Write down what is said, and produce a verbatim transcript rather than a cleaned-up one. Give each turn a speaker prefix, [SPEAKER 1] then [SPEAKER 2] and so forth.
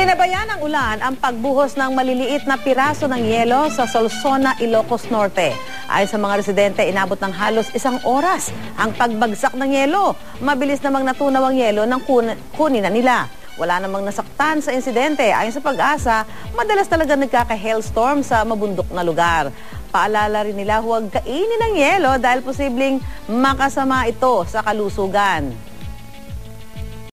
[SPEAKER 1] Ginabayan ng ulan ang pagbuhos ng maliliit na piraso ng yelo sa Solsona, Ilocos Norte. Ayon sa mga residente, inabot ng halos isang oras ang pagbagsak ng yelo. Mabilis namang natunaw ang yelo nang kun kunin na nila. Wala namang nasaktan sa insidente. Ayon sa Pag-asa, madalas talaga nagkaka-hailstorm sa mabundok na lugar. Paalala rin nila huwag kainin ng yelo dahil posibleng makasama ito sa kalusugan.